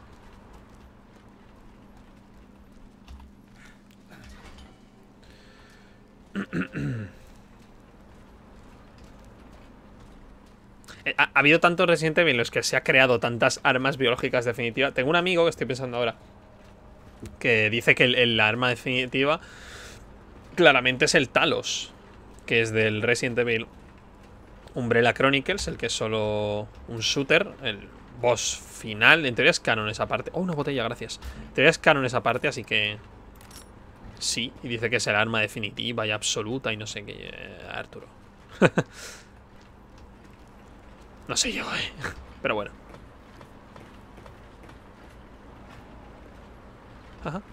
Ha, ha habido tantos Resident Evil en los que se ha creado tantas armas biológicas definitivas. Tengo un amigo que estoy pensando ahora que dice que el, el arma definitiva claramente es el Talos, que es del Resident Evil Umbrella Chronicles, el que es solo un shooter, el boss final. En teoría es canon esa parte. Oh, una botella, gracias. En teoría es canon esa parte, así que sí. Y dice que es el arma definitiva y absoluta y no sé qué. eh, Arturo. No sé yo, eh. Pero bueno. Ajá.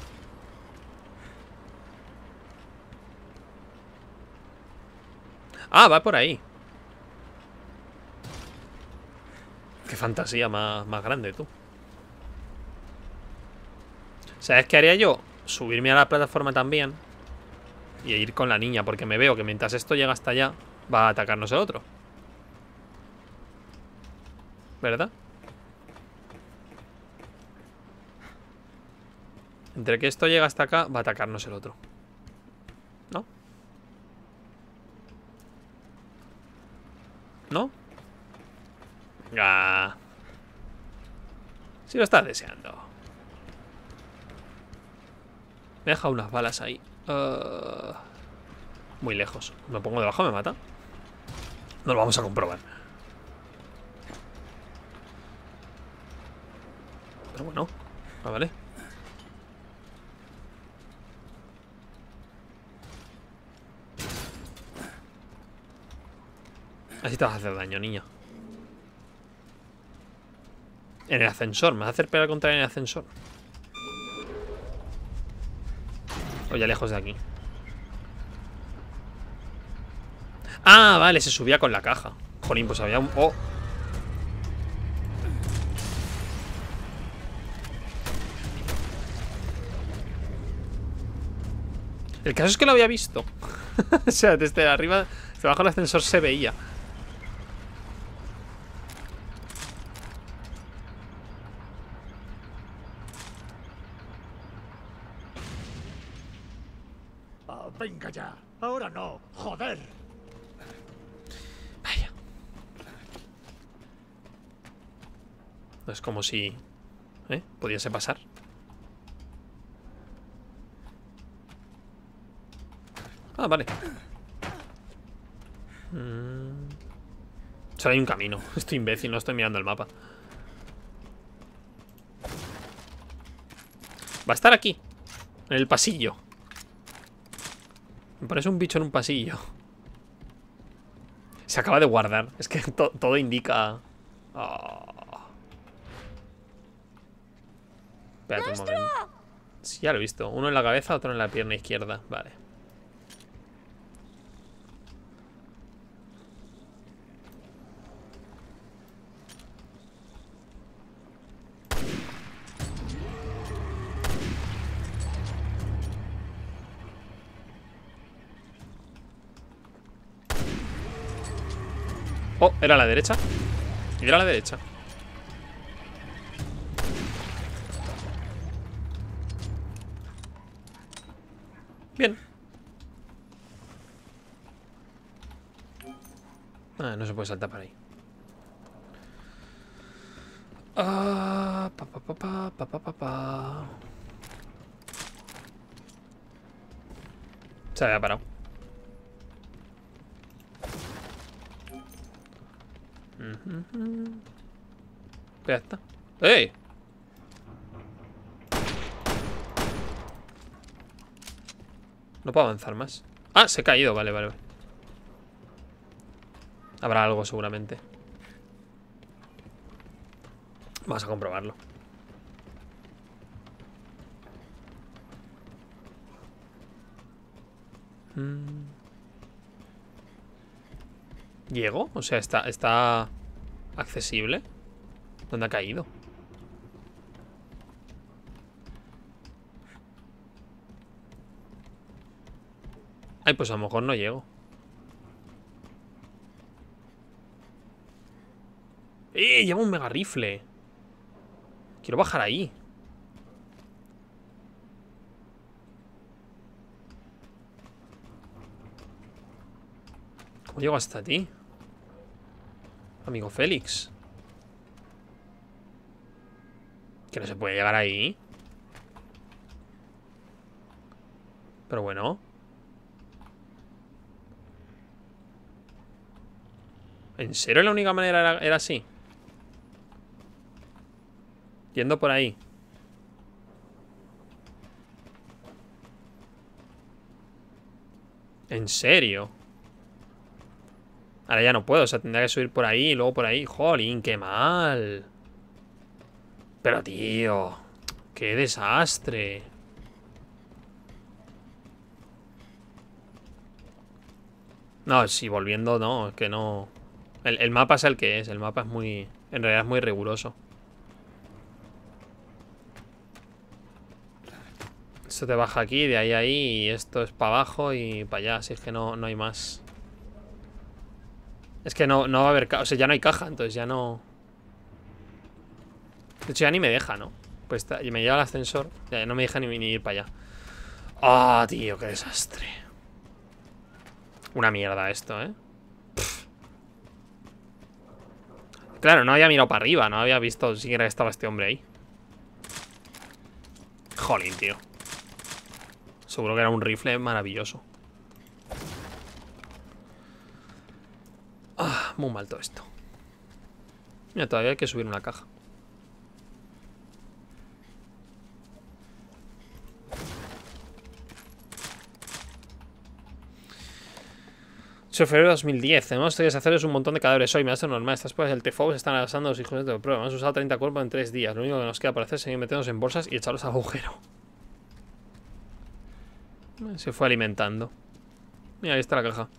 Ah, va por ahí. Qué fantasía más, más grande, tú. ¿Sabes qué haría yo? Subirme a la plataforma también y ir con la niña, porque me veo que mientras esto llega hasta allá va a atacarnos el otro, ¿verdad? Entre que esto llega hasta acá va a atacarnos el otro, ¿no? ¿No? Ah. Si lo estás deseando. Me deja unas balas ahí. Uh, muy lejos. Me pongo debajo, me mata. No lo vamos a comprobar. Pero bueno. Ah, vale. Así te vas a hacer daño, niña. En el ascensor. ¿Me vas a hacer pegar contra en el ascensor? O ya lejos de aquí. Ah, vale, se subía con la caja. Jolín, pues había un... Oh. El caso es que lo había visto. O sea, desde arriba, desde abajo del ascensor se veía. Oh, venga ya. Ahora no. Joder. Vaya. No es como si... ¿Eh? Pudiese pasar. Ah, vale. Mm. Solo hay un camino. Estoy imbécil, no estoy mirando el mapa. Va a estar aquí, en el pasillo. Me parece un bicho en un pasillo. Se acaba de guardar. Es que to todo indica... Oh. Espérate un momento. Sí, ya lo he visto. Uno en la cabeza, otro en la pierna izquierda. Vale. Oh, era a la derecha. Era a la derecha. Bien. Ah, no se puede saltar para ahí. Ah, pa, pa, pa, pa, pa, pa, pa, pa. Se había parado. Uh-huh. Ya está. ¡Ey! No puedo avanzar más. Ah, se ha caído, vale, vale. Habrá algo seguramente. Vamos a comprobarlo. Mm. ¿Llego? O sea, está, está accesible. ¿Dónde ha caído? Ay, pues a lo mejor no llego. ¡Eh! Lleva un mega rifle. Quiero bajar ahí. ¿Cómo llego hasta ti? Amigo Félix. Que no se puede llegar ahí. Pero bueno. ¿En serio la única manera era, era así? Yendo por ahí. ¿En serio? Ahora ya no puedo, o sea, tendría que subir por ahí y luego por ahí. Jolín, qué mal. Pero tío, qué desastre. No, sí, volviendo no, es que no. El, el mapa es el que es, el mapa es muy... En realidad es muy riguroso. Esto te baja aquí, de ahí a ahí, y esto es para abajo y para allá, así es que no, no hay más. Es que no, no va a haber caja, o sea, ya no hay caja, entonces ya no... De hecho ya ni me deja, ¿no? Pues está, y me lleva el ascensor, ya no me deja ni, ni ir para allá. Ah, oh, tío, qué desastre. Una mierda esto, ¿eh? Pff. Claro, no había mirado para arriba, no había visto siquiera que estaba este hombre ahí. Jolín, tío. Seguro que era un rifle maravilloso. Ah, muy mal todo esto. Mira, todavía hay que subir una caja. ocho de febrero de dos mil diez. Tenemos que deshacerles un montón de cadáveres hoy. Me hace normal. Estas pruebas del T F O se están arrasando los hijos de prueba. Hemos usado treinta cuerpos en tres días. Lo único que nos queda por hacer es seguir metiéndonos en bolsas y echarlos al agujero. Se fue alimentando. Mira, ahí está la caja.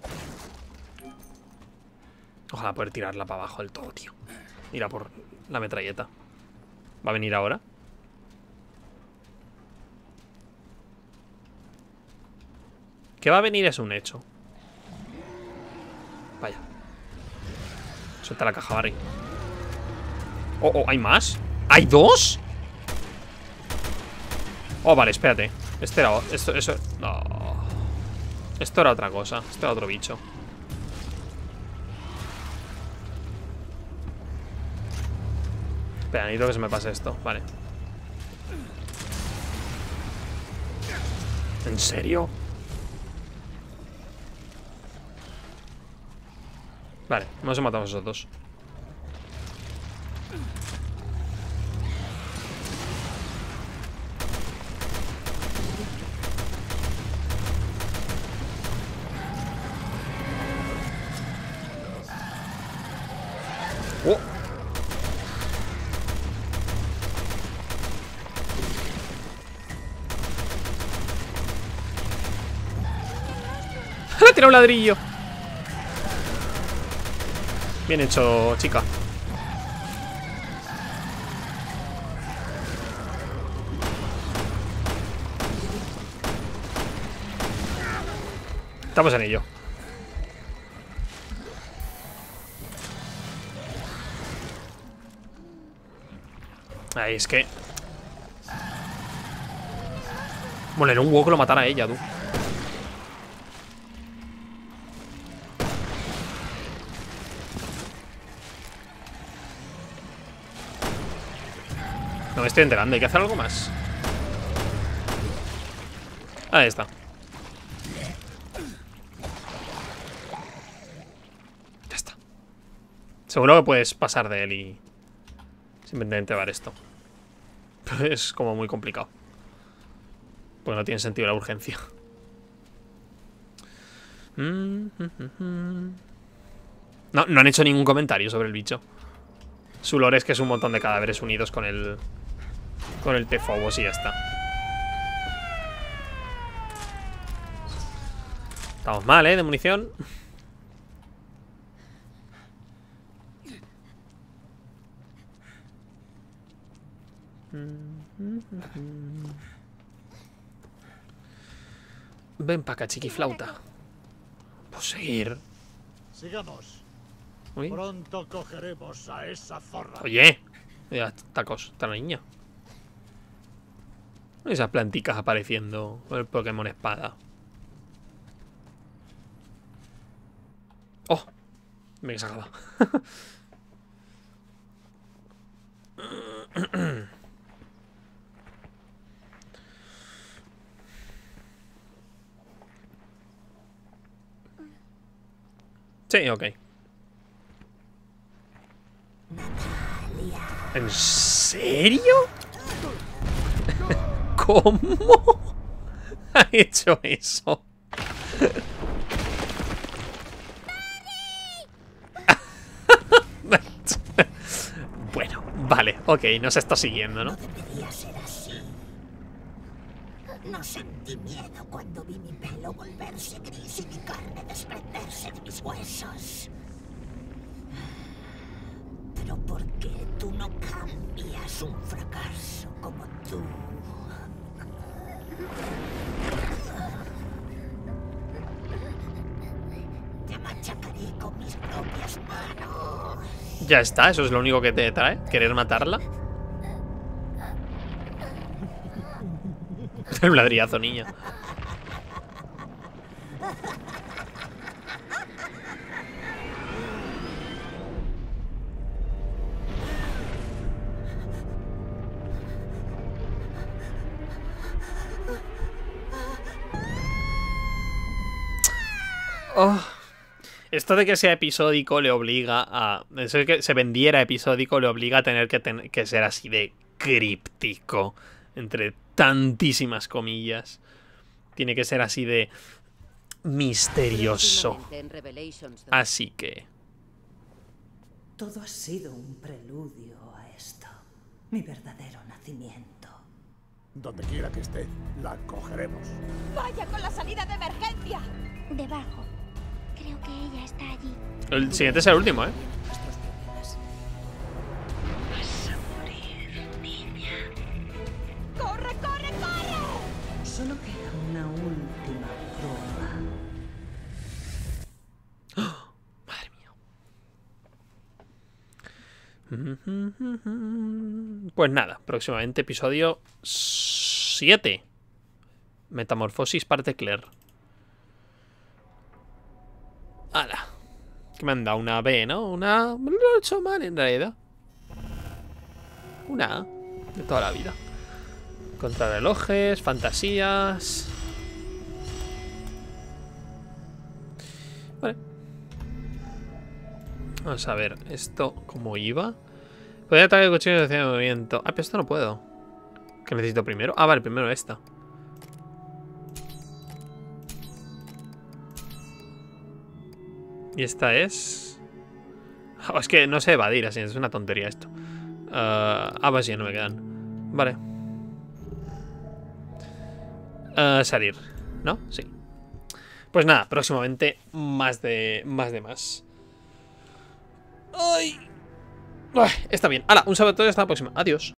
Ojalá poder tirarla para abajo del todo, tío. Ir a por la metralleta. ¿Va a venir ahora? Que va a venir es un hecho. Vaya. Suelta la caja, Barry. Oh, oh, ¿hay más? ¿Hay dos? Oh, vale, espérate. Este era... Esto, eso... No. Esto era otra cosa. Esto era otro bicho. Espera, necesito que se me pase esto. Vale. ¿En serio? Vale, nos matamos a esos dos. Oh. ¡Le ha tirado un ladrillo! Bien hecho, chica. Estamos en ello. Ay, es que... Bueno, era un huevo que lo matara a ella, tú. No me estoy enterando, hay que hacer algo más. Ahí está. Ya está. Seguro que puedes pasar de él y simplemente llevar esto. Pero es como muy complicado. Porque no tiene sentido la urgencia. No, no han hecho ningún comentario sobre el bicho. Su lore es que es un montón de cadáveres unidos con el... Con el T-Phobos y ya está. Estamos mal, ¿eh? De munición. Ven para acá, chiquiflauta. Poseer. Sigamos. Uy. Pronto cogeremos a esa zorra. Oye. Mira, tacos. Está la niña. Esas planticas apareciendo con el Pokémon Espada. ¡Oh! Me he sacado. Sí, ok. ¿En serio? ¿Cómo ha hecho eso? Bueno, vale, ok, nos está siguiendo, ¿no? No debería ser así. No sentí miedo cuando vi mi pelo volverse gris y mi carne desprenderse de mis huesos. Pero ¿por qué tú no cambias un fracaso como tú? Te machacaré con mis propias manos. Ya está, eso es lo único que te trae. ¿Querer matarla? Un ladrillazo, niña. Oh. Esto de que sea episódico le obliga a... Eso de que se vendiera episódico le obliga a tener que, ten que ser así de críptico. Entre tantísimas comillas. Tiene que ser así de misterioso. Así que... Todo ha sido un preludio a esto. Mi verdadero nacimiento. Donde quiera que esté, la cogeremos. ¡Vaya con la salida de emergencia! Debajo. Creo que ella está allí. El siguiente es el último, ¿eh? Vas a morir, niña. ¡Corre, corre, corre! Solo queda una última prueba. ¡Oh! Madre mía. Pues nada, próximamente episodio siete. Metamorfosis parte Claire. ¡Hala! Que me han dado una B, ¿no? Una... No lo he hecho mal en realidad. Una A. De toda la vida. Contrarrelojes, fantasías... Vale. Vamos a ver, esto cómo iba. Podría atacar el cuchillo de velocidad de movimiento. Ah, pero esto no puedo. ¿Qué necesito primero? Ah, vale, primero esta. Y esta es... Oh, es que no sé evadir, así es una tontería esto. Uh, ah, pues sí, no me quedan. Vale. Uh, salir, ¿no? Sí. Pues nada, próximamente más de más de más. ¡Ay! Ay, está bien. ¡Hala! Un sabotaje, hasta la próxima. Adiós.